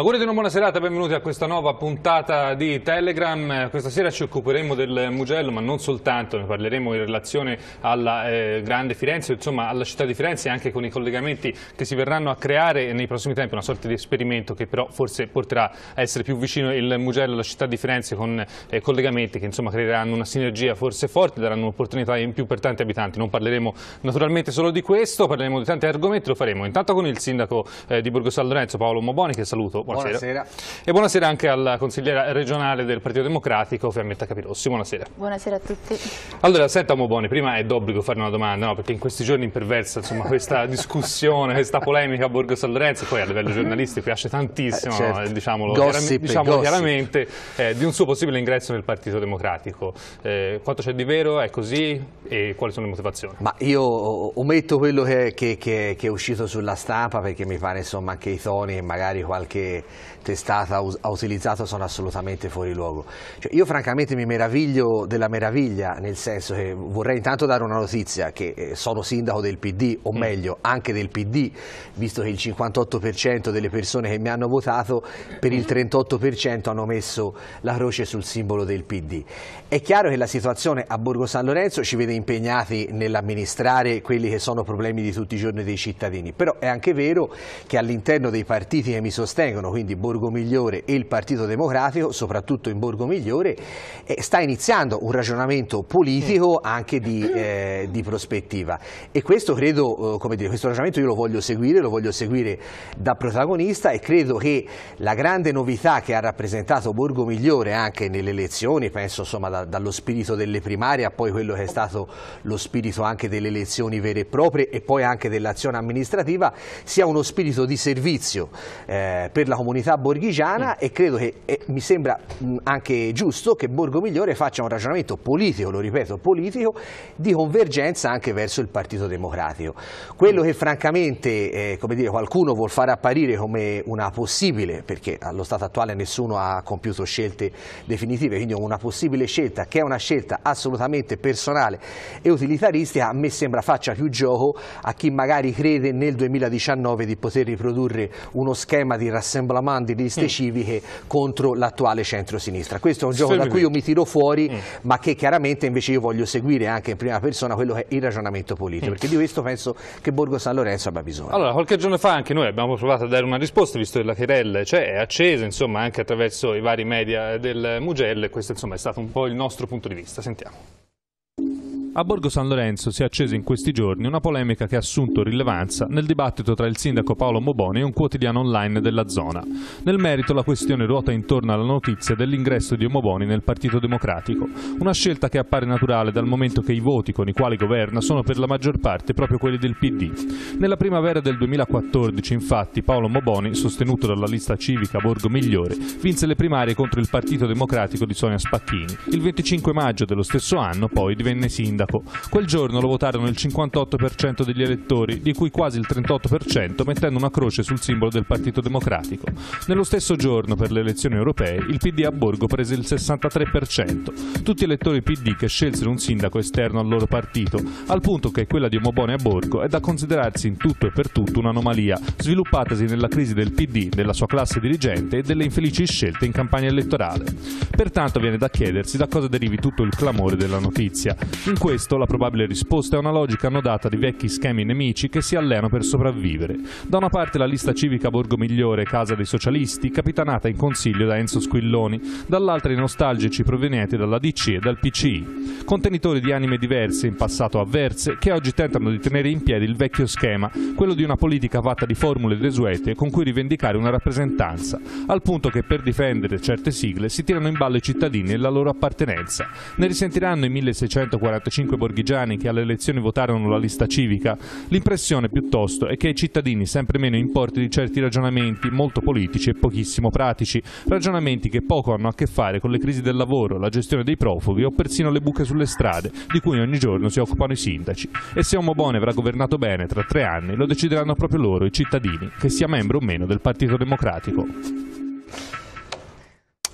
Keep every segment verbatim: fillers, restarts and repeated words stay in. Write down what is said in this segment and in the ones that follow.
Auguri di una buona serata, benvenuti a questa nuova puntata di Telegram. Questa sera ci occuperemo del Mugello, ma non soltanto, ne parleremo in relazione alla eh, grande Firenze, insomma alla città di Firenze, e anche con i collegamenti che si verranno a creare nei prossimi tempi, una sorta di esperimento che però forse porterà a essere più vicino il Mugello alla città di Firenze, con eh, collegamenti che insomma creeranno una sinergia forse forte, daranno un'opportunità in più per tanti abitanti. Non parleremo naturalmente solo di questo, parleremo di tanti argomenti, lo faremo intanto con il sindaco eh, di Borgo San Lorenzo, Paolo Moboni, che saluto. Buonasera. Buonasera. E buonasera anche alla consigliera regionale del Partito Democratico, Fiammetta Capirossi. Buonasera. Buonasera a tutti. Allora, senta Moboni, prima è d'obbligo fare una domanda, no? Perché in questi giorni imperversa insomma, questa discussione, questa polemica a Borgo San Lorenzo, poi a livello giornalistico piace tantissimo, eh, certo. no? diciamolo, gossip, diciamolo gossip. chiaramente, eh, di un suo possibile ingresso nel Partito Democratico. Eh, quanto c'è di vero? È così? E quali sono le motivazioni? Ma io ometto quello che, che, che, che è uscito sulla stampa, perché mi pare insomma anche i toni e magari qualche testata ha utilizzato sono assolutamente fuori luogo. Cioè, io francamente mi meraviglio della meraviglia, nel senso che vorrei intanto dare una notizia, che sono sindaco del P D, o meglio anche del P D, visto che il cinquantotto per cento delle persone che mi hanno votato per il trentotto per cento hanno messo la croce sul simbolo del P D. È chiaro che la situazione a Borgo San Lorenzo ci vede impegnati nell'amministrare quelli che sono problemi di tutti i giorni dei cittadini, però è anche vero che all'interno dei partiti che mi sostengono, quindi Borgo Migliore e il Partito Democratico, soprattutto in Borgo Migliore, eh, sta iniziando un ragionamento politico anche di, eh, di prospettiva, e questo credo, eh, come dire, questo ragionamento io lo voglio seguire, lo voglio seguire da protagonista, e credo che la grande novità che ha rappresentato Borgo Migliore anche nelle elezioni, penso insomma da, dallo spirito delle primarie a poi quello che è stato lo spirito anche delle elezioni vere e proprie e poi anche dell'azione amministrativa, sia uno spirito di servizio eh, per la comunità borghigiana, mm. e credo che eh, mi sembra mh, anche giusto che Borgo Migliore faccia un ragionamento politico, lo ripeto, politico, di convergenza anche verso il Partito Democratico. Quello che francamente eh, come dire, qualcuno vuol fare apparire come una possibile, perché allo stato attuale nessuno ha compiuto scelte definitive, quindi una possibile scelta che è una scelta assolutamente personale e utilitaristica, a me sembra faccia più gioco a chi magari crede nel duemiladiciannove di poter riprodurre uno schema di rassemblement di liste mm. civiche contro l'attuale centrosinistra. Questo è un gioco da cui io mi tiro fuori, mm. ma che chiaramente invece io voglio seguire anche in prima persona quello che è il ragionamento politico, mm. perché di questo penso che Borgo San Lorenzo abbia bisogno. Allora, qualche giorno fa anche noi abbiamo provato a dare una risposta, visto che la querella cioè, è accesa, insomma, anche attraverso i vari media del Mugello, e questo insomma è stato un po' il nostro punto di vista. Sentiamo. A Borgo San Lorenzo si è accesa in questi giorni una polemica che ha assunto rilevanza nel dibattito tra il sindaco Paolo Moboni e un quotidiano online della zona. Nel merito la questione ruota intorno alla notizia dell'ingresso di Moboni nel Partito Democratico, una scelta che appare naturale dal momento che i voti con i quali governa sono per la maggior parte proprio quelli del P D. Nella primavera del duemilaquattordici, infatti, Paolo Moboni, sostenuto dalla lista civica Borgo Migliore, vinse le primarie contro il Partito Democratico di Sonia Spacchini. Il venticinque maggio dello stesso anno poi divenne sindaco. Quel giorno lo votarono il cinquantotto per cento degli elettori, di cui quasi il trentotto per cento mettendo una croce sul simbolo del Partito Democratico. Nello stesso giorno, per le elezioni europee, il P D a Borgo prese il sessantatré per cento. Tutti elettori P D che scelsero un sindaco esterno al loro partito, al punto che quella di Moboni a Borgo è da considerarsi in tutto e per tutto un'anomalia, sviluppatasi nella crisi del P D, della sua classe dirigente e delle infelici scelte in campagna elettorale. Pertanto viene da chiedersi da cosa derivi tutto il clamore della notizia. In questo la probabile risposta è una logica annodata di vecchi schemi nemici che si alleano per sopravvivere. Da una parte la lista civica Borgo Migliore, casa dei socialisti, capitanata in consiglio da Enzo Squilloni, dall'altra i nostalgici provenienti dalla D C e dal P C I. Contenitori di anime diverse, in passato avverse, che oggi tentano di tenere in piedi il vecchio schema, quello di una politica fatta di formule desuete con cui rivendicare una rappresentanza, al punto che per difendere certe sigle si tirano in ballo i cittadini e la loro appartenenza. Ne risentiranno i milleseicentoquarantacinque borghigiani che alle elezioni votarono la lista civica? L'impressione piuttosto è che ai cittadini sempre meno importi di certi ragionamenti molto politici e pochissimo pratici, ragionamenti che poco hanno a che fare con le crisi del lavoro, la gestione dei profughi o persino le buche sulle strade, di cui ogni giorno si occupano i sindaci. E se un Moboni avrà governato bene tra tre anni, lo decideranno proprio loro, i cittadini, che sia membro o meno del Partito Democratico.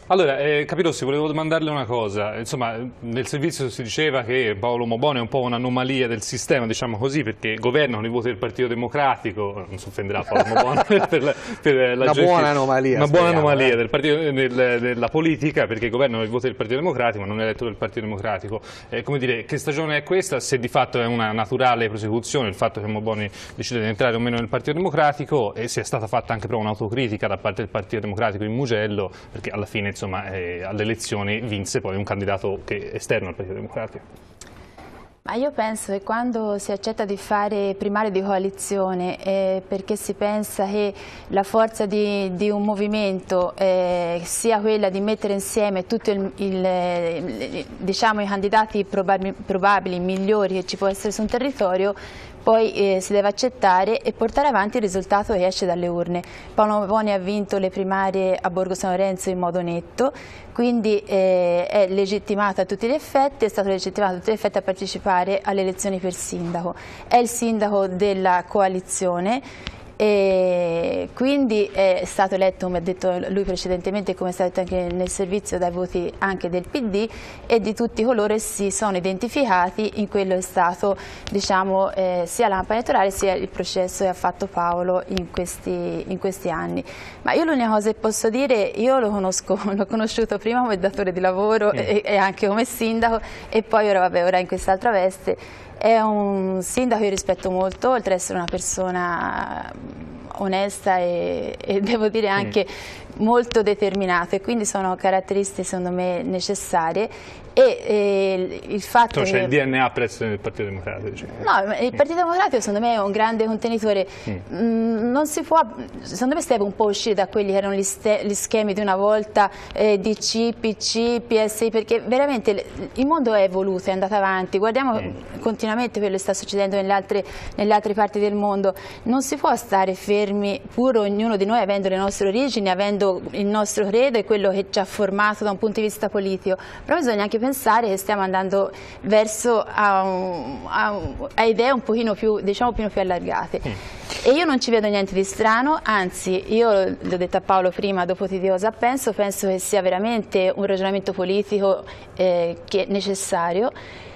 Allora, eh, Capirossi, volevo domandarle una cosa. Insomma, nel servizio si diceva che Paolo Mobone è un po' un'anomalia del sistema, diciamo così, perché governano i voti del Partito Democratico, non si offenderà Paolo Mobone per la, per la una gente, buona anomalia. una buona speriamo, anomalia eh. del partito, del, della politica, perché governano i voti del Partito Democratico, ma non è eletto del Partito Democratico. Eh, come dire, che stagione è questa? Se di fatto è una naturale prosecuzione il fatto che Mobone decide di entrare o meno nel Partito Democratico, e se è stata fatta anche però un'autocritica da parte del Partito Democratico in Mugello, perché alla fine insomma eh, alle elezioni vinse poi un candidato che è esterno al Partito Democratico. Ma io penso che quando si accetta di fare primario di coalizione eh, perché si pensa che la forza di, di un movimento eh, sia quella di mettere insieme tutti il, il, diciamo, i candidati probabili, probabili, migliori che ci può essere su un territorio, poi eh, si deve accettare e portare avanti il risultato che esce dalle urne. Paolo Mobone ha vinto le primarie a Borgo San Lorenzo in modo netto, quindi eh, è legittimato a tutti gli effetti, è stato legittimato a tutti gli effetti a partecipare alle elezioni per sindaco. È il sindaco della coalizione. E quindi è stato eletto, come ha detto lui precedentemente, come è stato detto anche nel servizio, dai voti anche del P D e di tutti coloro che si sono identificati in quello che è stato, diciamo, eh, sia la campagna elettorale sia il processo che ha fatto Paolo in questi, in questi anni. Ma io l'unica cosa che posso dire, io lo conosco, l'ho conosciuto prima come datore di lavoro mm. e, e anche come sindaco, e poi ora, vabbè, ora in quest'altra veste. È un sindaco che io rispetto molto, oltre ad essere una persona onesta e, e devo dire anche mm. molto determinata, e quindi sono caratteristiche secondo me necessarie. E, e il fatto C'è che... il D N A prezzo del Partito Democratico. Cioè. No, il Partito Democratico secondo me è un grande contenitore. Mm. Mm, non si può, secondo me si deve un po' uscire da quelli che erano gli, gli schemi di una volta, eh, D C, P C, P S I, perché veramente le, il mondo è evoluto, è andato avanti. Guardiamo mm. continuamente quello che sta succedendo nelle altre, nelle altre parti del mondo. Non si può stare fermi, pur ognuno di noi avendo le nostre origini, avendo il nostro credo e quello che ci ha formato da un punto di vista politico. Però bisogna anche pensare che stiamo andando verso a, un, a, un, a idee un pochino più, diciamo, un pochino più allargate. Mm. E io non ci vedo niente di strano, anzi, io l'ho detto a Paolo prima, dopo ti dico cosa penso, penso che sia veramente un ragionamento politico eh, che è necessario.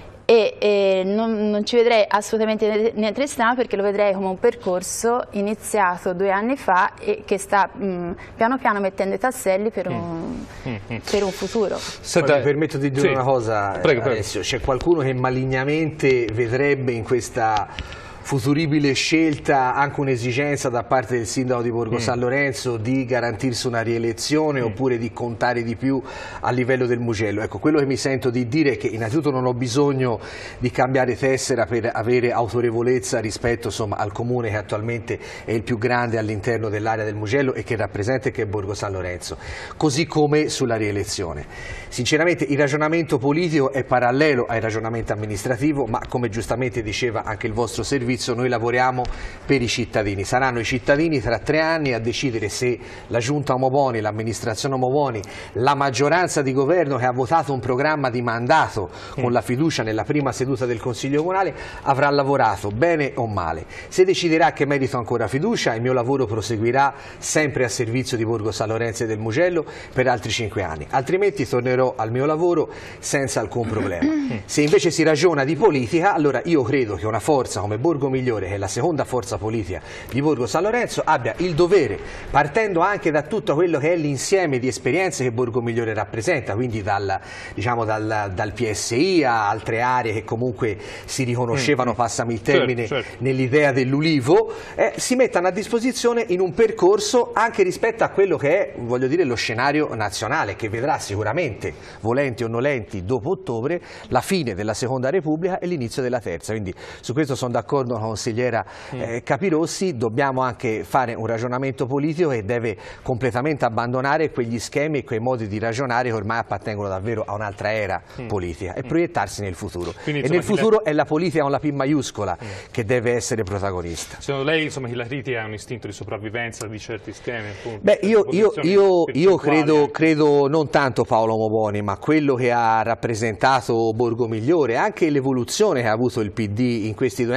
E, e non, non ci vedrei assolutamente niente di strano, perché lo vedrei come un percorso iniziato due anni fa e che sta mh, piano piano mettendo i tasselli per un, mm. Mm. per un futuro. Senta, mi permetto di dire sì. una cosa, prego, Alessio, c'è qualcuno che malignamente vedrebbe in questa futuribile scelta anche un'esigenza da parte del sindaco di Borgo mm. San Lorenzo di garantirsi una rielezione mm. oppure di contare di più a livello del Mugello. Ecco, quello che mi sento di dire è che innanzitutto non ho bisogno di cambiare tessera per avere autorevolezza rispetto, insomma, al comune che attualmente è il più grande all'interno dell'area del Mugello e che rappresenta, che è Borgo San Lorenzo, così come sulla rielezione. Sinceramente il ragionamento politico è parallelo al ragionamento amministrativo, ma come giustamente diceva anche il vostro servizio, noi lavoriamo per i cittadini. Saranno i cittadini tra tre anni a decidere se la giunta Mobone, l'amministrazione Mobone, la maggioranza di governo che ha votato un programma di mandato con la fiducia nella prima seduta del Consiglio Comunale avrà lavorato bene o male. Se deciderà che merito ancora fiducia, il mio lavoro proseguirà sempre a servizio di Borgo San Lorenzo e del Mugello per altri cinque anni, altrimenti tornerò al mio lavoro senza alcun problema. Se invece si ragiona di politica, allora io credo che una forza come Borgo Migliore, che è la seconda forza politica di Borgo San Lorenzo, abbia il dovere, partendo anche da tutto quello che è l'insieme di esperienze che Borgo Migliore rappresenta, quindi dal, diciamo, dal, dal P S I a altre aree che comunque si riconoscevano, mm. passami il termine, certo, certo. nell'idea dell'Ulivo, eh, si mettano a disposizione in un percorso anche rispetto a quello che è, voglio dire, lo scenario nazionale, che vedrà sicuramente, volenti o nolenti, dopo ottobre, la fine della Seconda Repubblica e l'inizio della Terza. Quindi su questo sono d'accordo consigliera eh, Capirossi, dobbiamo anche fare un ragionamento politico che deve completamente abbandonare quegli schemi e quei modi di ragionare che ormai appartengono davvero a un'altra era mm. politica e mm. proiettarsi nel futuro. Quindi, insomma, e nel futuro è la politica con la P maiuscola mm. che deve essere protagonista. Secondo lei, insomma, la critica ha un istinto di sopravvivenza di certi schemi? Appunto, Beh, io, io, io, io credo, credo non tanto Paolo Mobone, ma quello che ha rappresentato Borgo Migliore, anche l'evoluzione che ha avuto il P D in questi due anni,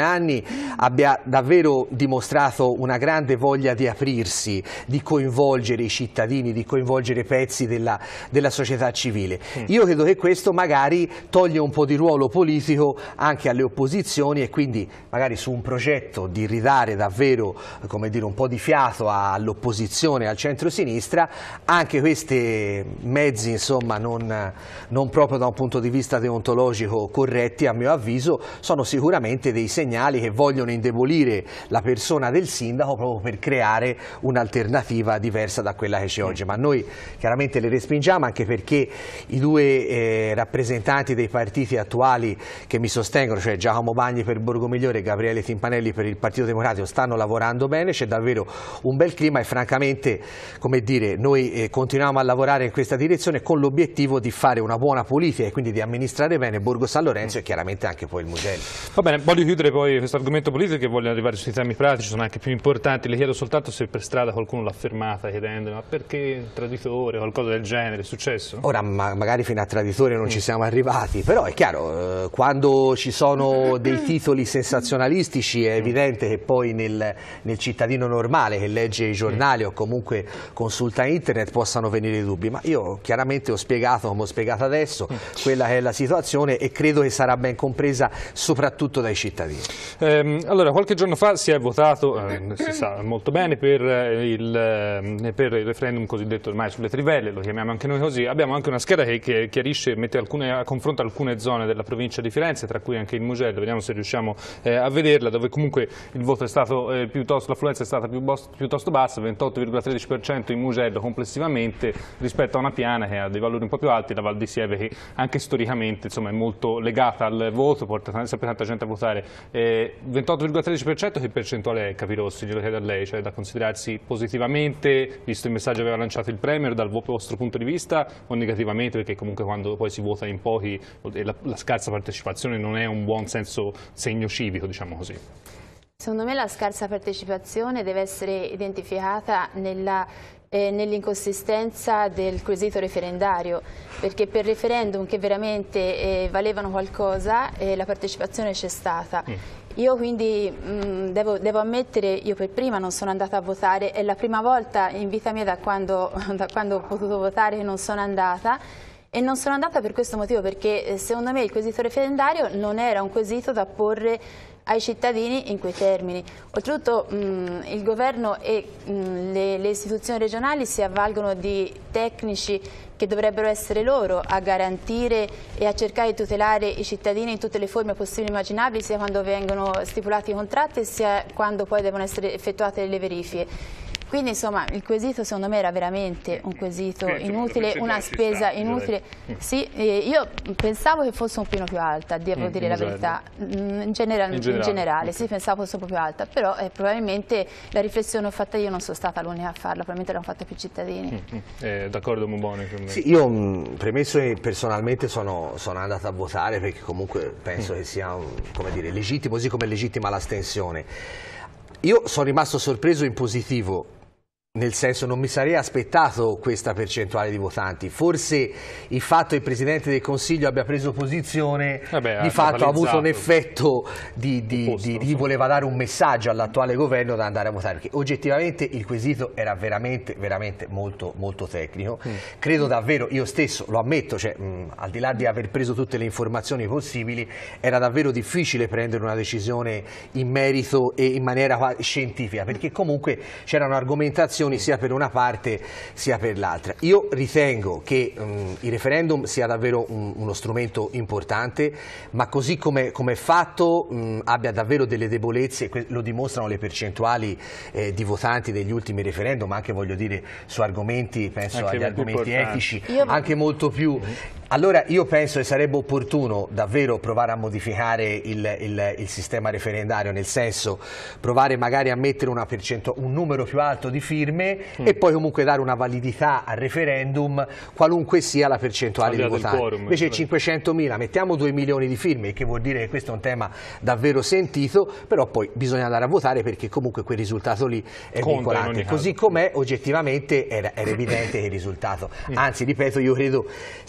abbia davvero dimostrato una grande voglia di aprirsi, di coinvolgere i cittadini, di coinvolgere pezzi della, della società civile. Mm. Io credo che questo magari toglie un po' di ruolo politico anche alle opposizioni e quindi magari su un progetto di ridare davvero, come dire, un po' di fiato all'opposizione, al centro-sinistra, anche questi mezzi insomma non, non proprio da un punto di vista deontologico corretti, a mio avviso, sono sicuramente dei segnali che vogliono indebolire la persona del sindaco proprio per creare un'alternativa diversa da quella che c'è oggi, ma noi chiaramente le respingiamo anche perché i due eh, rappresentanti dei partiti attuali che mi sostengono, cioè Giacomo Bagni per Borgomigliore e Gabriele Timpanelli per il Partito Democratico, stanno lavorando bene, c'è davvero un bel clima e francamente, come dire, noi eh, continuiamo a lavorare in questa direzione con l'obiettivo di fare una buona politica e quindi di amministrare bene Borgo San Lorenzo e chiaramente anche poi il Mugello. Va bene, voglio chiudere poi questo argomento politico che voglio arrivare sui temi pratici, sono anche più importanti. Le chiedo soltanto se per strada qualcuno l'ha fermata chiedendo ma perché traditore, qualcosa del genere, è successo? Ora ma magari fino a traditore non mm. ci siamo arrivati, però è chiaro, eh, quando ci sono dei titoli sensazionalistici è evidente che poi nel, nel cittadino normale che legge i giornali mm. o comunque consulta internet possano venire dubbi, ma io chiaramente ho spiegato, come ho spiegato adesso, mm. quella che è la situazione e credo che sarà ben compresa soprattutto dai cittadini. Eh, allora, qualche giorno fa si è votato, eh, si sa molto bene, per il, eh, per il referendum cosiddetto ormai sulle trivelle, lo chiamiamo anche noi così. Abbiamo anche una scheda che, che chiarisce, mette alcune, a confronto alcune zone della provincia di Firenze, tra cui anche il Mugello, vediamo se riusciamo eh, a vederla, dove comunque il voto è stato eh, piuttosto, l'affluenza è stata più piuttosto bassa, ventotto virgola tredici per cento in Mugello complessivamente, rispetto a una piana che ha dei valori un po' più alti, la Val di Sieve, che anche storicamente insomma, è molto legata al voto, porta sempre tanta gente a votare. Eh, ventotto virgola tredici per cento che percentuale è, Capirossi, glielo chiedo a lei, cioè da considerarsi positivamente, visto il messaggio che aveva lanciato il Premier, dal vostro punto di vista, o negativamente, perché comunque quando poi si vota in pochi la, la scarsa partecipazione non è un buon senso segno civico, diciamo così? Secondo me la scarsa partecipazione deve essere identificata nella Eh, nell'inconsistenza del quesito referendario, perché per referendum che veramente eh, valevano qualcosa eh, la partecipazione c'è stata. Mm. Io quindi mh, devo, devo ammettere, io per prima non sono andata a votare, è la prima volta in vita mia da quando, da quando ho potuto votare che non sono andata. E non sono andata per questo motivo, perché secondo me il quesito referendario non era un quesito da porre ai cittadini in quei termini. Oltretutto mh, il governo e mh, le, le istituzioni regionali si avvalgono di tecnici che dovrebbero essere loro a garantire e a cercare di tutelare i cittadini in tutte le forme possibili e immaginabili, sia quando vengono stipulati i contratti sia quando poi devono essere effettuate le verifiche. Quindi insomma il quesito secondo me era veramente un quesito inutile, una spesa inutile. Sì, eh, io pensavo che fosse un pochino più alta, devo dire la verità, in, genera in generale, in generale okay. Sì, pensavo fosse un po' più alta, però eh, probabilmente la riflessione l'ho fatta io, non sono stata l'unica a farla, probabilmente l'hanno fatta più cittadini. Mm-hmm. eh, D'accordo Muboni? Sì, io mh, premesso che personalmente sono, sono andata a votare perché comunque penso mm. che sia un, come dire, legittimo, così come è legittima l'astensione. Io sono rimasto sorpreso in positivo, nel senso non mi sarei aspettato questa percentuale di votanti, forse il fatto che il Presidente del Consiglio abbia preso posizione Vabbè, di fatto ha avuto un effetto di, di, Opposto, di, di voleva dare un messaggio all'attuale governo da andare a votare, perché oggettivamente il quesito era veramente, veramente molto, molto tecnico. Mm. Credo davvero, io stesso lo ammetto, cioè, mh, al di là di aver preso tutte le informazioni possibili, era davvero difficile prendere una decisione in merito e in maniera scientifica, perché comunque c'erano argomentazioni sia per una parte sia per l'altra. Io ritengo che um, il referendum sia davvero un, uno strumento importante, ma così come è fatto um, abbia davvero delle debolezze, lo dimostrano le percentuali eh, di votanti degli ultimi referendum, anche voglio dire su argomenti, penso anche agli argomenti etici, io... anche molto più... Mm-hmm. Allora io penso che sarebbe opportuno davvero provare a modificare il, il, il sistema referendario, nel senso provare magari a mettere una un numero più alto di firme mm. e poi comunque dare una validità al referendum qualunque sia la percentuale di votanti. Quorum, invece cinquecentomila mettiamo due milioni di firme, che vuol dire che questo è un tema davvero sentito, però poi bisogna andare a votare perché comunque quel risultato lì è vincolante. Così com'è oggettivamente era, era evidente che il risultato, anzi ripeto, io credo sia stato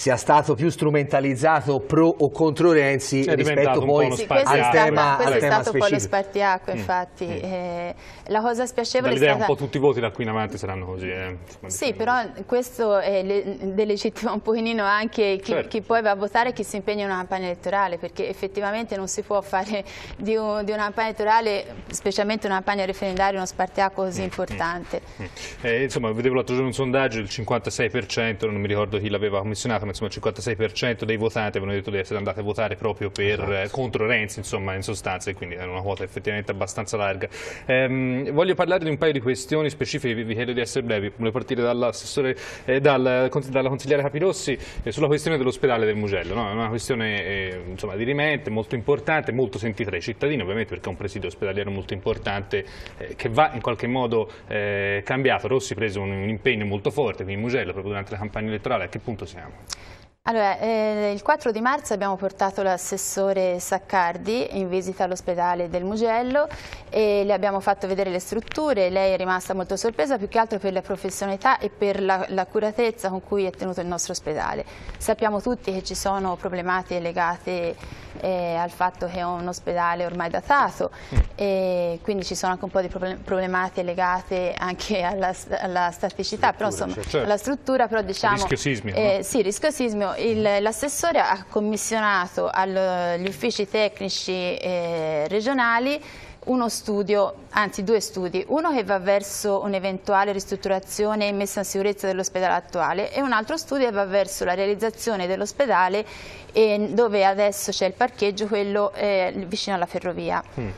stato più strumentalizzato pro o contro Renzi è rispetto poi sì, al questo tema, questo al è tema stato un po' lo specifico. spartiacque, infatti. Mm. Eh, la cosa spiacevole è L'idea stata... un po' tutti i voti da qui in avanti saranno così. Eh. Sì, però questo è le, delegittima un pochino anche chi, certo. chi poi va a votare e chi si impegna in una campagna elettorale, perché effettivamente non si può fare di, un, di una campagna elettorale, specialmente una campagna referendaria, uno spartiacque così mm. importante. Mm. Eh, insomma, vedevo l'altro giorno un sondaggio, il cinquantasei per cento, non mi ricordo chi l'aveva commissionato, ma insomma il cinquantasei per cento dei votanti avevano detto di essere andati a votare proprio per, esatto. eh, contro Renzi, insomma, in sostanza, e quindi era una quota effettivamente abbastanza larga. Ehm, voglio parlare di un paio di questioni specifiche, vi chiedo di essere brevi, voglio partire dall'assessore, eh, dal, dalla consigliera Capirossi eh, sulla questione dell'ospedale del Mugello, no? È una questione eh, insomma, dirimente, molto importante, molto sentita dai cittadini, ovviamente perché è un presidio ospedaliero molto importante eh, che va in qualche modo eh, cambiato. Rossi prese un, un impegno molto forte qui in Mugello proprio durante la campagna elettorale. A che punto siamo? Allora, eh, il quattro di marzo abbiamo portato l'assessore Saccardi in visita all'ospedale del Mugello e le abbiamo fatto vedere le strutture. Lei è rimasta molto sorpresa, più che altro per la professionalità e per l'accuratezza con cui è tenuto il nostro ospedale. Sappiamo tutti che ci sono problematiche legate eh, al fatto che è un ospedale ormai datato mm. e quindi ci sono anche un po' di problematiche legate anche alla, alla staticità, però insomma certo. alla struttura, però diciamo... Rischio sismico. Eh, no? Sì, rischio sismico. L'assessore ha commissionato agli uffici tecnici eh, regionali uno studio, anzi due studi, uno che va verso un'eventuale ristrutturazione e messa in sicurezza dell'ospedale attuale e un altro studio che va verso la realizzazione dell'ospedale eh, dove adesso c'è il parcheggio, quello eh, vicino alla ferrovia. Mm.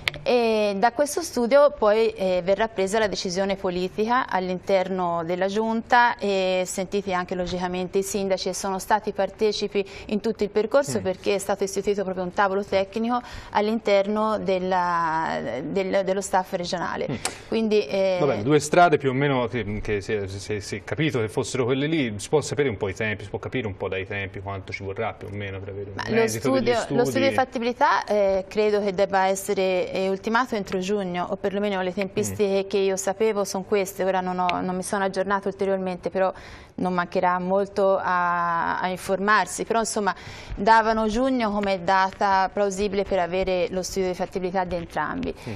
E da questo studio poi eh, verrà presa la decisione politica all'interno della Giunta e sentiti anche logicamente i sindaci che sono stati partecipi in tutto il percorso mm. perché è stato istituito proprio un tavolo tecnico all'interno della, del, dello staff regionale. Mm. Quindi, eh... Vabbè, due strade più o meno che, che si, è, si, è, si è capito che fossero quelle lì, si può sapere un po' i tempi, si può capire un po' dai tempi quanto ci vorrà più o meno per avere un Ma esito lo studio, degli studi. Lo studio di fattibilità eh, credo che debba essere eh, ultimato entro giugno, o perlomeno le tempistiche mm. che io sapevo sono queste. Ora non, ho, non mi sono aggiornato ulteriormente, però non mancherà molto a, a informarsi, però insomma davano giugno come data plausibile per avere lo studio di fattibilità di entrambi. Mm.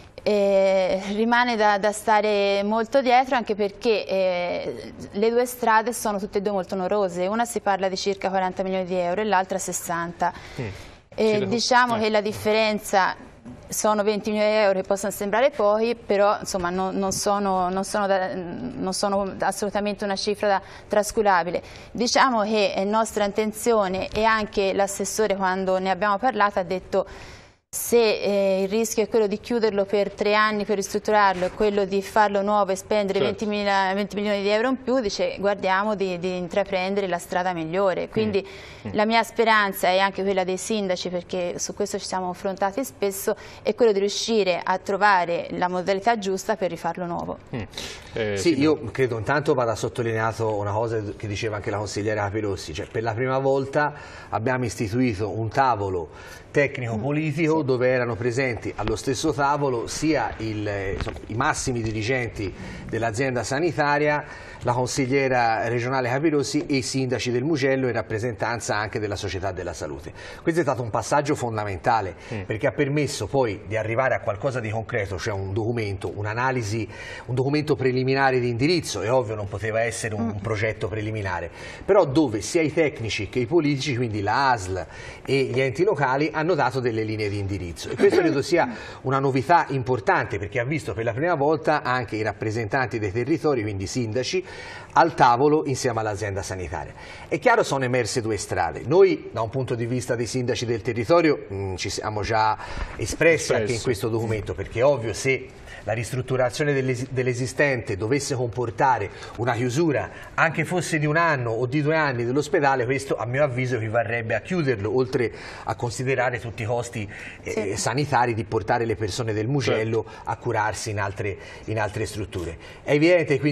Eh, rimane da, da stare molto dietro anche perché eh, le due strade sono tutte e due molto onorose, una si parla di circa quaranta milioni di euro e l'altra sessanta. Mm. Eh, diciamo eh. che la differenza sono venti milioni di euro che possono sembrare pochi, però insomma non, non, sono, non, sono da, non sono assolutamente una cifra da, trascurabile. Diciamo che è nostra intenzione, e anche l'assessore quando ne abbiamo parlato ha detto: se eh, il rischio è quello di chiuderlo per tre anni per ristrutturarlo e quello di farlo nuovo e spendere certo. venti milioni di euro in più, dice guardiamo di, di intraprendere la strada migliore. Quindi mm. la mia speranza è anche quella dei sindaci, perché su questo ci siamo confrontati spesso, è quello di riuscire a trovare la modalità giusta per rifarlo nuovo. Mm. Eh, sì, io credo intanto vada sottolineato una cosa che diceva anche la consigliera Capirossi, cioè per la prima volta abbiamo istituito un tavolo tecnico-politico mm. dove erano presenti allo stesso tavolo sia il, insomma, i massimi dirigenti dell'azienda sanitaria, la consigliera regionale Capirossi e i sindaci del Mugello in rappresentanza anche della società della salute. Questo è stato un passaggio fondamentale mm. perché ha permesso poi di arrivare a qualcosa di concreto, cioè un documento, un'analisi, un documento preliminare di indirizzo. È ovvio, non poteva essere un, mm. un progetto preliminare, però dove sia i tecnici che i politici, quindi la A S L e gli enti locali, hanno dato delle linee di indirizzo, e questo credo sia una novità importante perché ha visto per la prima volta anche i rappresentanti dei territori, quindi i sindaci, al tavolo insieme all'azienda sanitaria. È chiaro, sono emerse due strade. Noi da un punto di vista dei sindaci del territorio mh, ci siamo già espressi anche in questo documento, perché è ovvio, se la ristrutturazione dell'esistente dovesse comportare una chiusura, anche fosse di un anno o di due anni dell'ospedale, questo a mio avviso equivarrebbe a chiuderlo, oltre a considerare tutti i costi eh, sì. sanitari di portare le persone del Mugello certo. a curarsi in altre, in altre strutture. È evidente quindi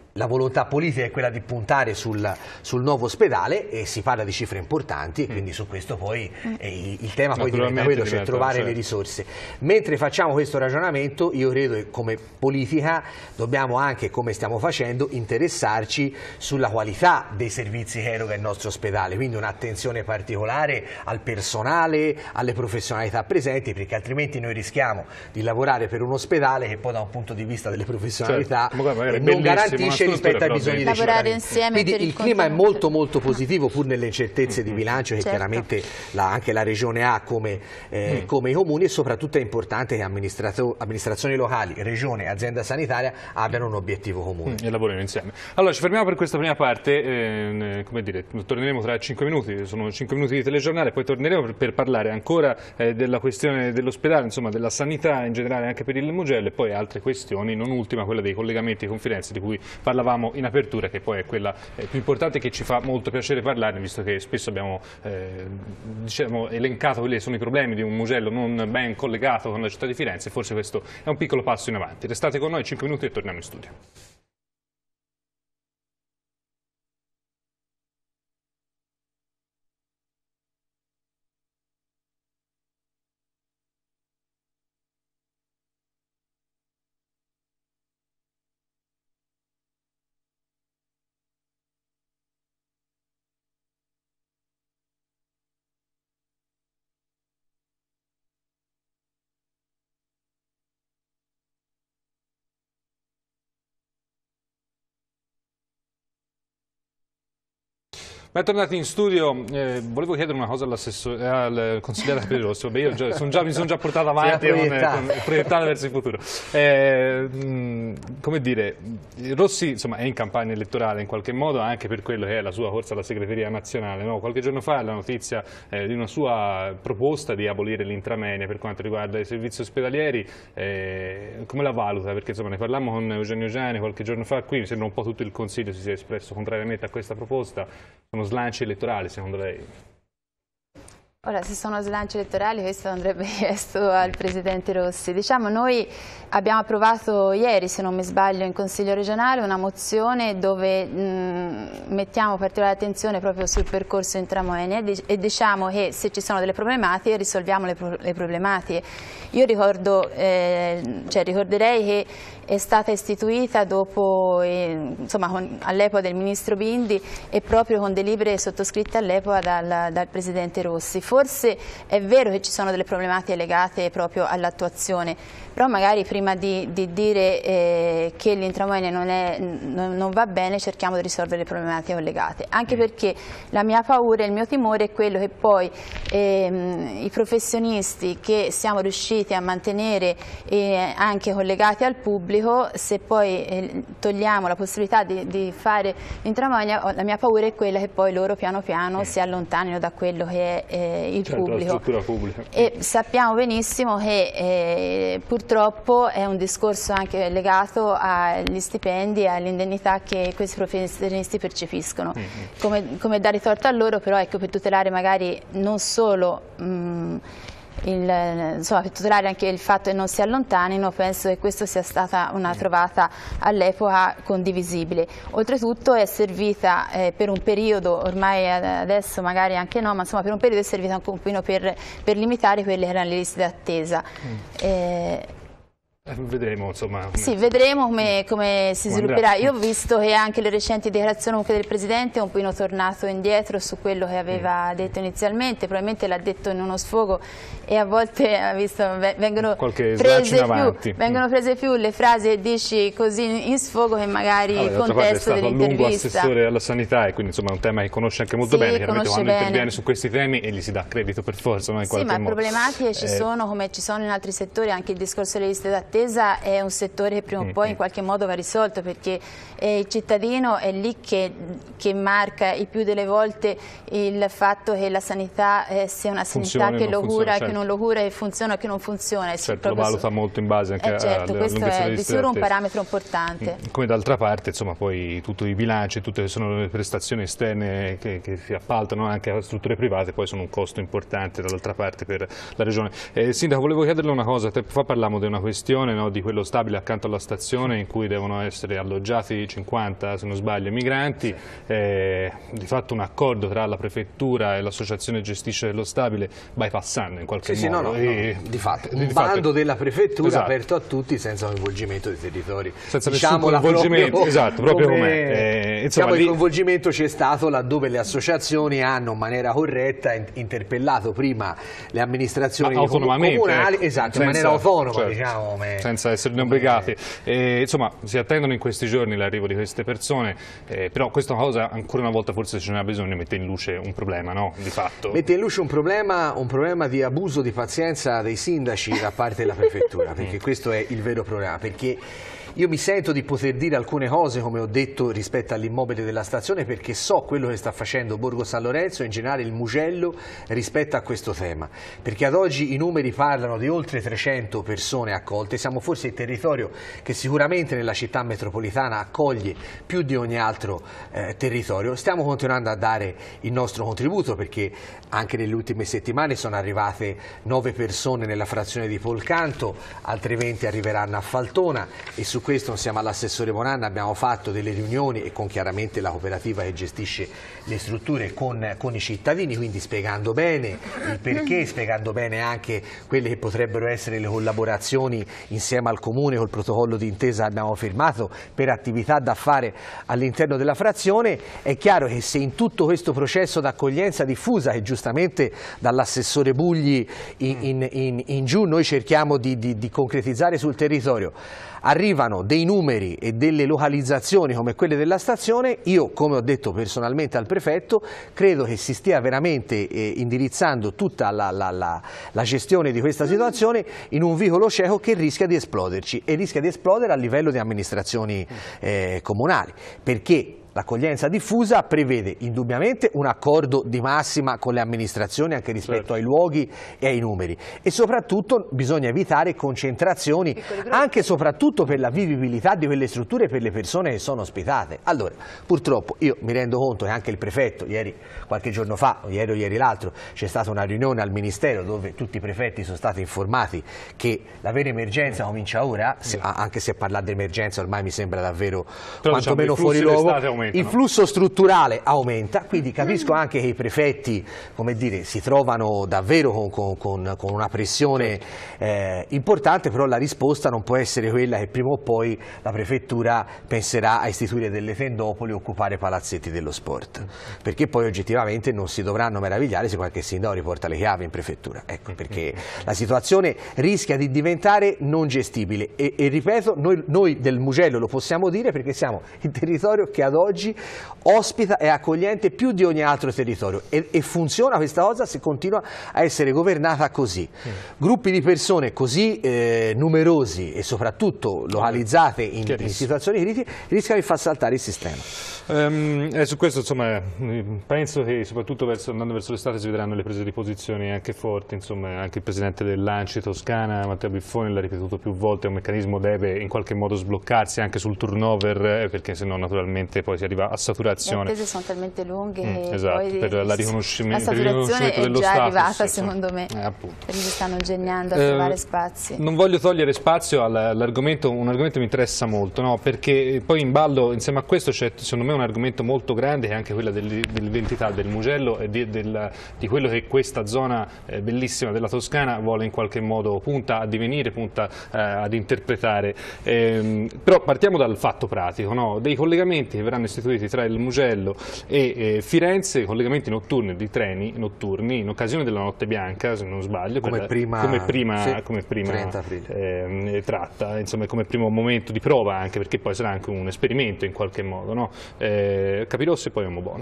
la volontà politica è quella di puntare sul, sul nuovo ospedale e si parla di cifre importanti, mm. quindi su questo poi eh, il tema poi diventa quello, cioè trovare certo. le risorse. Mentre facciamo questo ragionamento, io credo che come politica dobbiamo anche, come stiamo facendo, interessarci sulla qualità dei servizi che eroga il nostro ospedale, quindi un'attenzione particolare al personale, alle professionalità presenti, perché altrimenti noi rischiamo di lavorare per un ospedale che poi da un punto di vista delle professionalità certo. non garantisce rispetto ai bisogni dei cittadini. Insieme quindi il, il clima è molto molto positivo pur nelle incertezze di bilancio che certo. chiaramente la, anche la regione ha come, eh, mm. come i comuni, e soprattutto è importante che amministrazioni locali, regione e azienda sanitaria abbiano un obiettivo comune. Mm, e lavorino insieme. Allora ci fermiamo per questa prima parte, eh, come dire, torneremo tra cinque minuti, sono cinque minuti di telegiornale, poi torneremo per, per parlare ancora eh, della questione dell'ospedale, insomma della sanità in generale anche per il Mugello, e poi altre questioni, non ultima quella dei collegamenti e confidenze di cui parlavamo in apertura, che poi è quella eh, più importante, che ci fa molto piacere parlarne, visto che spesso abbiamo eh, diciamo, elencato quelli che sono i problemi di un Mugello non ben collegato con la città di Firenze. Forse questo è un piccolo passo in avanti. Restate con noi cinque minuti e torniamo in studio. Bentornati in studio, eh, volevo chiedere una cosa al consigliere Piedrosso. Beh, io già, son già, mi sono già portato avanti con, con, proiettato verso il futuro. Eh, mh, come dire, Rossi insomma, è in campagna elettorale in qualche modo anche per quello che è la sua corsa alla segreteria nazionale. No? Qualche giorno fa la notizia eh, di una sua proposta di abolire l'intramoenia per quanto riguarda i servizi ospedalieri, eh, come la valuta? Perché insomma, ne parlammo con Eugenio Giani qualche giorno fa qui, mi sembra un po' tutto il Consiglio si sia espresso contrariamente a questa proposta. Sono slanci elettorali secondo lei? Ora, se sono slanci elettorali, questo andrebbe chiesto al Presidente Rossi. Diciamo, noi abbiamo approvato ieri, se non mi sbaglio, in Consiglio regionale una mozione dove mh, mettiamo particolare attenzione proprio sul percorso intramoenia e, e diciamo che se ci sono delle problematiche risolviamo le, pro le problematiche. Io ricordo, eh, cioè, ricorderei che è stata istituita dopo, eh, insomma, all'epoca del Ministro Bindi e proprio con delibere sottoscritte all'epoca dal, dal Presidente Rossi. Forse è vero che ci sono delle problematiche legate proprio all'attuazione, però magari prima di, di dire eh, che l'intramoenia non, non, non va bene cerchiamo di risolvere le problematiche collegate, anche perché la mia paura e il mio timore è quello che poi ehm, i professionisti che siamo riusciti a mantenere eh, anche collegati al pubblico, se poi eh, togliamo la possibilità di, di fare l'intramoenia, la mia paura è quella che poi loro piano piano si allontanino da quello che è eh, il certo, pubblico. pubblica. E sappiamo benissimo che eh, purtroppo è un discorso anche legato agli stipendi e alle indennità che questi professionisti percepiscono. Mm-hmm. come, come dare torto a loro, però ecco, per tutelare magari non solo mh, Il, insomma, per tutelare anche il fatto che non si allontanino, penso che questa sia stata una trovata all'epoca condivisibile. Oltretutto è servita eh, per un periodo, ormai adesso magari anche no, ma insomma per un periodo è servita un pochino per, per limitare quelle che erano le liste d'attesa. Mm. Eh, Vedremo, insomma. Come... Sì, vedremo come, come si come svilupperà. Andrà. Io ho visto che anche le recenti dichiarazioni comunque del Presidente è un po' tornato indietro su quello che aveva mm. detto inizialmente, probabilmente l'ha detto in uno sfogo e a volte ha visto, vengono, prese più, vengono mm. prese più le frasi che dici così in sfogo che magari allora, il contesto dell'intervista. È stato a lungo assessore alla sanità e quindi insomma è un tema che conosce anche molto sì, bene, chiaramente quando bene. interviene su questi temi e gli si dà credito per forza. No, in sì, ma modo. problematiche ci eh... sono come ci sono in altri settori, anche il discorso delle liste d'attesa è un settore che prima o poi in qualche modo va risolto, perché eh, il cittadino è lì che, che marca il più delle volte il fatto che la sanità eh, sia una sanità funzione, che lo cura, certo. che non lo cura, che funziona o che non funziona. Certo, lo valuta su... molto in base anche eh, certo, alla questo è di sicuro un parametro importante. Come d'altra parte, insomma, poi tutti i bilanci, tutte sono le prestazioni esterne che, che si appaltano anche a strutture private, poi sono un costo importante dall'altra parte per la Regione. Eh, Sindaco, volevo chiederle una cosa, tempo fa parlavamo di una questione costruzione, no, di quello stabile accanto alla stazione in cui devono essere alloggiati cinquanta, se non sbaglio, migranti, eh, di fatto un accordo tra la prefettura e l'associazione gestisce dello stabile, bypassando in qualche sì, modo. Sì, no, no, e, no. Di fatto, un di bando fatto, della prefettura esatto. aperto a tutti senza coinvolgimento dei territori. Senza diciamo nessun coinvolgimento, proprio, esatto, proprio come, come eh, insomma, diciamo, lì... il coinvolgimento c'è stato laddove le associazioni hanno in maniera corretta interpellato prima le amministrazioni comunali, ecco, esatto, senza, in maniera autonoma, certo, diciamo, come, senza esserne obbligati. E, insomma, si attendono in questi giorni l'arrivo di queste persone, eh, però questa cosa ancora una volta forse ce n'è bisogno, mette in luce un problema, no? Di fatto. Mette in luce un problema, un problema di abuso di pazienza dei sindaci da parte della prefettura, perché questo è il vero problema, perché io mi sento di poter dire alcune cose, come ho detto, rispetto all'immobile della stazione, perché so quello che sta facendo Borgo San Lorenzo e in generale il Mugello rispetto a questo tema, perché ad oggi i numeri parlano di oltre trecento persone accolte, siamo forse il territorio che sicuramente nella città metropolitana accoglie più di ogni altro eh, territorio. Stiamo continuando a dare il nostro contributo, perché anche nelle ultime settimane sono arrivate nove persone nella frazione di Polcanto, altre venti arriveranno a Faltona, e su questo insieme all'assessore Bonanna abbiamo fatto delle riunioni e con chiaramente la cooperativa che gestisce le strutture con, con i cittadini, quindi spiegando bene il perché, spiegando bene anche quelle che potrebbero essere le collaborazioni insieme al Comune col protocollo di intesa che abbiamo firmato per attività da fare all'interno della frazione. È chiaro che se in tutto questo processo d'accoglienza diffusa che giustamente dall'assessore Bugli in, in, in, in giù noi cerchiamo di, di, di concretizzare sul territorio, arrivano dei numeri e delle localizzazioni come quelle della stazione, io, come ho detto personalmente al prefetto, credo che si stia veramente eh, indirizzando tutta la, la, la, la gestione di questa situazione in un vicolo cieco che rischia di esploderci, e rischia di esplodere a livello di amministrazioni eh, comunali, perché l'accoglienza diffusa prevede indubbiamente un accordo di massima con le amministrazioni anche rispetto certo. ai luoghi e ai numeri, e soprattutto bisogna evitare concentrazioni anche e soprattutto per la vivibilità di quelle strutture per le persone che sono ospitate. Allora, purtroppo io mi rendo conto che anche il prefetto, ieri, qualche giorno fa, o ieri o ieri l'altro, c'è stata una riunione al Ministero dove tutti i prefetti sono stati informati che la vera emergenza comincia ora, se, anche se parlare di emergenza ormai mi sembra davvero però, quantomeno diciamo, fuori luogo. Il flusso strutturale aumenta, quindi capisco anche che i prefetti, come dire, si trovano davvero con, con, con una pressione eh, importante, però la risposta non può essere quella che prima o poi la prefettura penserà a istituire delle tendopoli o occupare palazzetti dello sport, perché poi oggettivamente non si dovranno meravigliare se qualche sindaco riporta le chiavi in prefettura, ecco, perché la situazione rischia di diventare non gestibile e, e ripeto, noi, noi del Mugello lo possiamo dire perché siamo il territorio che ad oggi ospita e accogliente più di ogni altro territorio, e, e funziona questa cosa se continua a essere governata così. Mm. Gruppi di persone così eh, numerosi e soprattutto localizzate in, in situazioni critiche rischiano di far saltare il sistema. Um, e su questo insomma penso che soprattutto verso, andando verso l'estate si vedranno le prese di posizione anche forti, insomma anche il presidente dell'Anci Toscana Matteo Biffoni l'ha ripetuto più volte, un meccanismo deve in qualche modo sbloccarsi anche sul turnover eh, perché sennò naturalmente poi si arriva a saturazione. Le attese sono talmente lunghe mm, che esatto, poi per la riconoscimento, la saturazione è già status, arrivata sì, secondo me, eh, appunto. perché si stanno ingegnando a eh, trovare spazi. Non voglio togliere spazio all'argomento, un argomento che mi interessa molto, no? Perché poi in ballo insieme a questo c'è secondo me un argomento molto grande che è anche quella dell'identità del Mugello e di, del, di quello che questa zona eh, bellissima della Toscana vuole in qualche modo, punta a divenire, punta eh, ad interpretare. Eh, però partiamo dal fatto pratico, no? Dei collegamenti che verranno istituiti tra il Mugello e eh, Firenze, collegamenti notturni di treni notturni in occasione della Notte Bianca, se non sbaglio, come per, prima, come prima, sì, come prima trenta aprile. Eh, tratta, insomma come primo momento di prova, anche perché poi sarà anche un esperimento in qualche modo, no? Eh, Capirossi e poi Omoboni.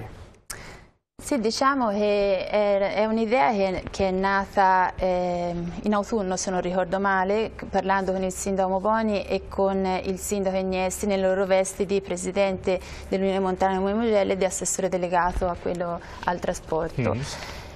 Sì, diciamo che è un'idea che, che è nata eh, in autunno, se non ricordo male, parlando con il sindaco Omoboni e con il sindaco Agnesti nelle loro vesti di presidente dell'Unione Montana Comune Mugello e di assessore delegato a quello al trasporto. Mm.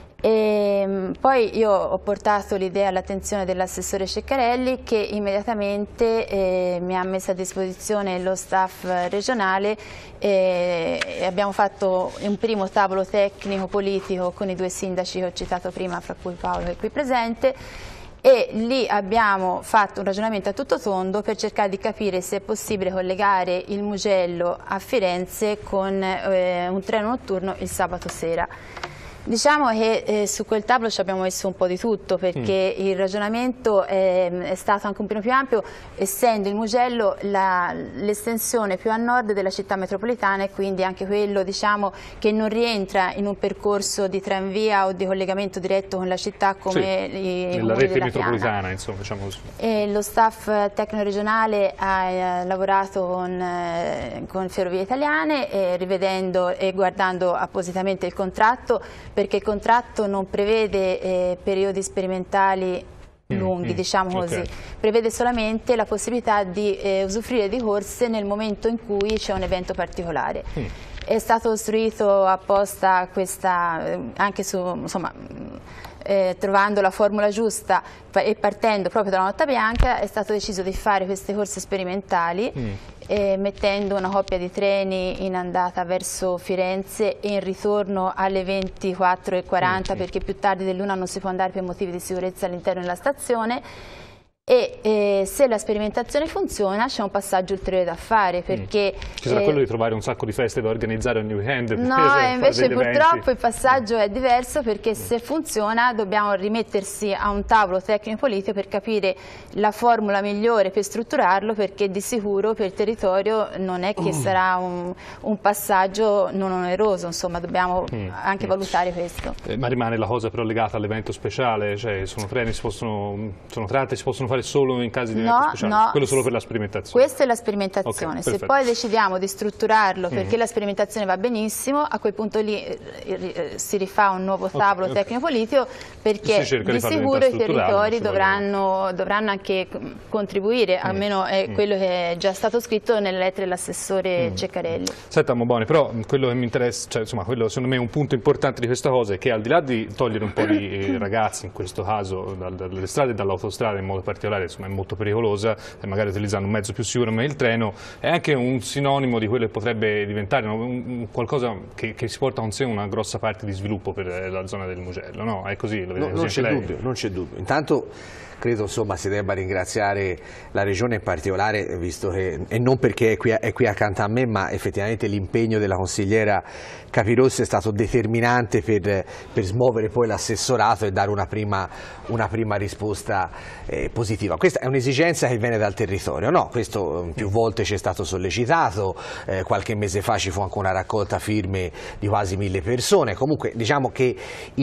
E poi io ho portato l'idea all'attenzione dell'assessore Ceccarelli, che immediatamente eh, mi ha messo a disposizione lo staff regionale eh, e abbiamo fatto un primo tavolo tecnico politico con i due sindaci che ho citato prima, fra cui Paolo che è qui presente, e lì abbiamo fatto un ragionamento a tutto tondo per cercare di capire se è possibile collegare il Mugello a Firenze con eh, un treno notturno il sabato sera. Diciamo che eh, su quel tavolo ci abbiamo messo un po' di tutto, perché mm. il ragionamento è, è stato anche un po' più ampio, essendo il Mugello l'estensione più a nord della città metropolitana, e quindi anche quello, diciamo, che non rientra in un percorso di tranvia o di collegamento diretto con la città come sì, i, nella rete metropolitana, insomma, diciamo così. E lo staff tecno-regionale ha eh, lavorato con, eh, con Ferrovie Italiane, eh, rivedendo e guardando appositamente il contratto, perché il contratto non prevede eh, periodi sperimentali lunghi, mm, diciamo così, okay. Prevede solamente la possibilità di eh, usufruire di corse nel momento in cui c'è un evento particolare. Mm. È stato costruito apposta questa, eh, anche su, insomma, eh, trovando la formula giusta e partendo proprio dalla Notte Bianca, è stato deciso di fare queste corse sperimentali, mm. eh, mettendo una coppia di treni in andata verso Firenze e in ritorno alle ventiquattro e quaranta, mm. perché più tardi dell'una non si può andare per motivi di sicurezza all'interno della stazione. E eh, se la sperimentazione funziona c'è un passaggio ulteriore da fare, perché mm. ci sarà eh, quello di trovare un sacco di feste da organizzare ogni weekend. No, invece purtroppo il passaggio è diverso, perché mm. se funziona dobbiamo rimettersi a un tavolo tecnico-politico per capire la formula migliore per strutturarlo, perché di sicuro per il territorio non è che mm. sarà un, un passaggio non oneroso, insomma dobbiamo mm. anche mm. valutare questo. Eh, ma rimane la cosa però legata all'evento speciale, cioè sono treni, si possono, sono tratte, si possono fare solo in casi di evento no, speciale? No, quello solo per la sperimentazione? Questa è la sperimentazione, okay, se perfetto. Poi decidiamo di strutturarlo perché mm. la sperimentazione va benissimo, a quel punto lì eh, si rifà un nuovo tavolo okay, tecnico-politico, perché di, di sicuro i territori dovranno, dovranno anche contribuire, mm. almeno è mm. quello che è già stato scritto nelle lettere dell'assessore mm. Ceccarelli. Senta Moboni, però quello che mi interessa, cioè, insomma, quello secondo me è un punto importante di questa cosa, è che al di là di togliere un po' di ragazzi, in questo caso dalle strade e dall'autostrada in modo particolare, insomma, è molto pericolosa, e magari utilizzando un mezzo più sicuro come il treno, è anche un sinonimo di quello che potrebbe diventare, no? un, un qualcosa che, che si porta con sé una grossa parte di sviluppo per la zona del Mugello, no? È così? Lo no, non c'è dubbio, non c'è dubbio. Intanto credo, insomma, si debba ringraziare la Regione in particolare, visto che, e non perché è qui, è qui accanto a me, ma effettivamente l'impegno della consigliera Capirossi è stato determinante per, per smuovere poi l'assessorato e dare una prima, una prima risposta eh, positiva. Questa è un'esigenza che viene dal territorio, no? Questo più volte ci è stato sollecitato, eh, qualche mese fa ci fu anche una raccolta firme di quasi mille persone. Comunque diciamo che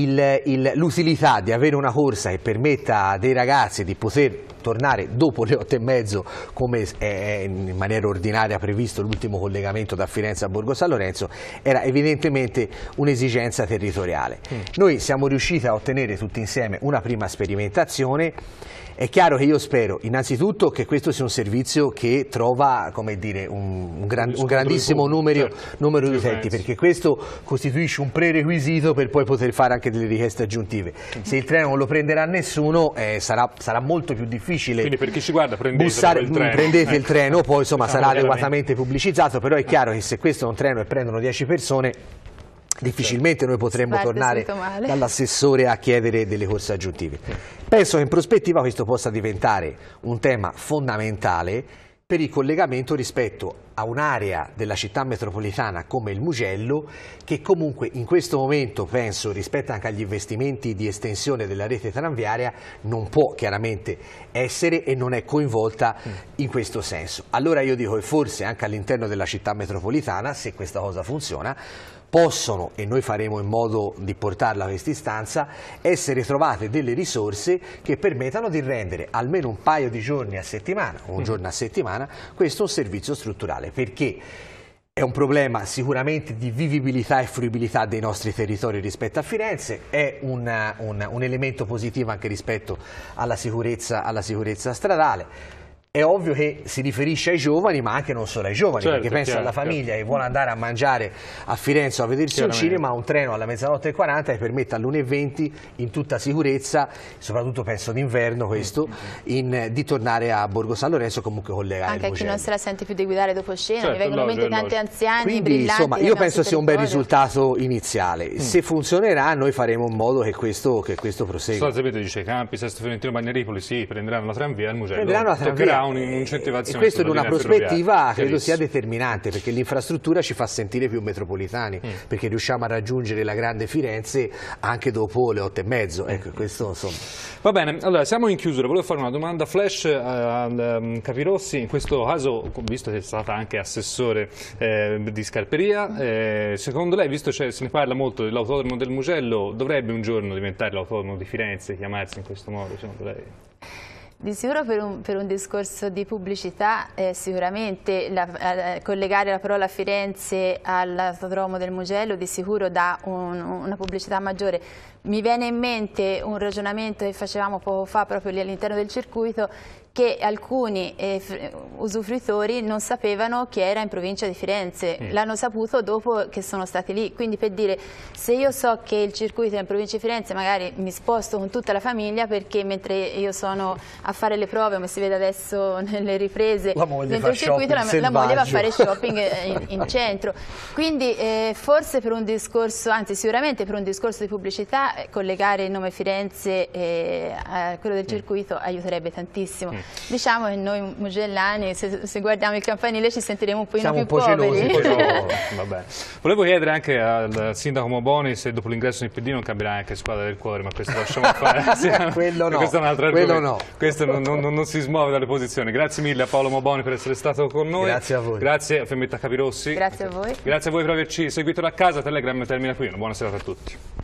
l'utilità di avere una corsa che permetta a dei ragazzi di poter tornare dopo le otto e mezzo, come è in maniera ordinaria previsto l'ultimo collegamento da Firenze a Borgo San Lorenzo, era evidentemente un'esigenza territoriale. Mm. Noi siamo riusciti a ottenere tutti insieme una prima sperimentazione. È chiaro che io spero innanzitutto che questo sia un servizio che trova, come dire, un, un, gran, un grandissimo numero, certo, numero di utenti, perché questo costituisce un prerequisito per poi poter fare anche delle richieste aggiuntive. Mm-hmm. Se il treno non lo prenderà nessuno eh, sarà, sarà molto più difficile. Quindi per chi ci guarda prendete bussare, il treno, prendete eh. il treno, poi insomma sarà adeguatamente pubblicizzato, però è chiaro che se questo è un treno e prendono dieci persone, difficilmente noi potremmo tornare dall'assessore a chiedere delle corse aggiuntive. Penso che in prospettiva questo possa diventare un tema fondamentale per il collegamento rispetto a un'area della città metropolitana come il Mugello, che comunque in questo momento, penso, rispetto anche agli investimenti di estensione della rete tranviaria, non può chiaramente essere e non è coinvolta in questo senso. Allora io dico che forse anche all'interno della città metropolitana, se questa cosa funziona, possono, e noi faremo in modo di portarla a questa istanza, essere trovate delle risorse che permettano di rendere almeno un paio di giorni a settimana, o un giorno a settimana, questo un servizio strutturale, perché è un problema sicuramente di vivibilità e fruibilità dei nostri territori rispetto a Firenze, è una, un, un elemento positivo anche rispetto alla sicurezza, alla sicurezza stradale. è ovvio che si riferisce ai giovani, ma anche non solo ai giovani, certo, perché pensa chiaro, alla famiglia chiaro. che vuole andare a mangiare a Firenze o a vedersi un cinema, un treno alla mezzanotte e quaranta che permette all'una e venti in tutta sicurezza, soprattutto penso d'inverno questo, in, di tornare a Borgo San Lorenzo, comunque collegare anche il a chi Mugello. non se la sente più di guidare dopo cena, certo, mi vengono in mente tanti anziani Quindi, brillanti. insomma, io penso sia un bel risultato iniziale. Mm. Se funzionerà noi faremo in modo che questo, che questo prosegua. Sostanzialmente dice Campi, Sesto Fiorentino, Bagnaripoli, sì, prenderanno la tranvia, il Mugello prenderanno la tranvia. un'incentivazione. E questo in una prospettiva credo sia determinante, perché l'infrastruttura ci fa sentire più metropolitani, mm. perché riusciamo a raggiungere la grande Firenze anche dopo le otto e mezzo. Ecco, questo insomma. Va bene, allora siamo in chiusura, volevo fare una domanda flash al um, Capirossi, in questo caso, visto che è stata anche assessore eh, di Scarperia, eh, secondo lei, visto che se ne parla molto dell'autodromo del Mugello, dovrebbe un giorno diventare l'autodromo di Firenze, chiamarsi in questo modo, secondo lei? Di sicuro per un, per un discorso di pubblicità eh, sicuramente la, eh, collegare la parola Firenze all'autodromo del Mugello di sicuro dà un, una pubblicità maggiore. Mi viene in mente un ragionamento che facevamo poco fa proprio lì all'interno del circuito, che alcuni eh, usufruitori non sapevano che era in provincia di Firenze, mm. l'hanno saputo dopo che sono stati lì, quindi per dire, se io so che il circuito è in provincia di Firenze magari mi sposto con tutta la famiglia, perché mentre io sono a fare le prove, come si vede adesso nelle riprese, dentro il circuito la, la moglie va a fare shopping in, in centro, quindi eh, forse per un discorso, anzi sicuramente per un discorso di pubblicità, eh, collegare il nome Firenze eh, a quello del circuito mm. aiuterebbe tantissimo. Mm. Diciamo che noi mugellani, se, se guardiamo il campanile, ci sentiremo un po' più po' poveri. Gelosi, Vabbè. Volevo chiedere anche al sindaco Moboni se dopo l'ingresso in P D non cambierà anche squadra del cuore, ma questo lasciamo fare. Quello no. Questo è un altro Quello argomento. no. Questo non, non, non si smuove dalle posizioni. Grazie mille a Paolo Moboni per essere stato con noi. Grazie a voi. Grazie a Fiammetta Capirossi. Grazie a voi. Grazie a voi per averci seguito da casa. Telegram termina qui. Una buona serata a tutti.